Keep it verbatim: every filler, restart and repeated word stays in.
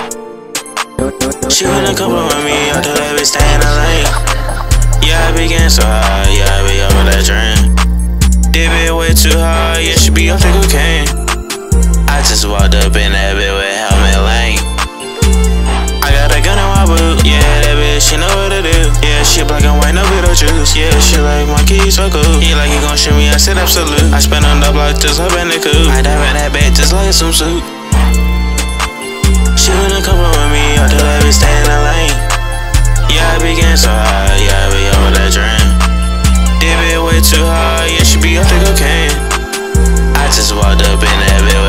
She wanna come up with me, I told that bitch stay in the lane. Yeah, I be getting so high, yeah, I be over that drain. Did it way too hard, yeah, she be off the cocaine. I just walked up in that bitch with helmet lane. I got a gun in my boot, yeah, that bitch, she know what to do. Yeah, she black and white, no Beetlejuice. Yeah, she like my Kkeyy, so cool. He like he gon' shoot me, I said absolute. I spent on the block just hoping it cool. I dive in that bed just like some soup. She wanna come up with me, I told that bitch stay in the lane. Yeah, I be getting so high, yeah, I be over that drain. Did it way too hard, yeah, she be off the cocaine. I just walked up in that bed